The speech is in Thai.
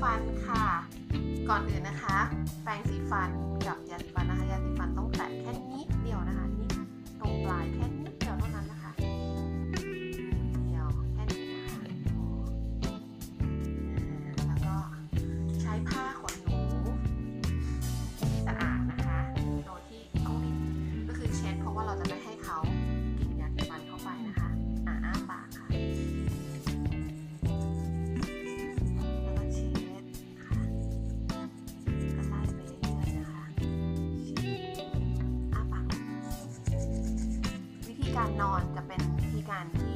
ฟันค่ะก่อนอื่นนะคะแปรงสีฟันกับยาสีฟันนะคะยาสีฟันต้องแตะแค่นิดเดียวนะคะนิดตรงปลายแค่นิดเดียวเท่านั้นนะคะเดียวแค่นี้นะคะแล้วก็ใช้ผ้าขนหนูสะอาดนะคะโดยที่ต้องรีบก็คือเช็ดเพราะว่าเราจะไม่ให้เขากินยาสีฟันเข้าไปนะคะอ้าปากค่ะแล้วก็เช็ดค่ะก็ไล่ไปเรื่อยๆนะคะอ้าปากวิธีการนอนจะเป็นวิธีการที่